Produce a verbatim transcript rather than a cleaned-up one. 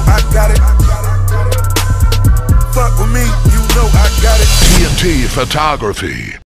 I got it. Fuck with me, you know I got it. T N T Photography.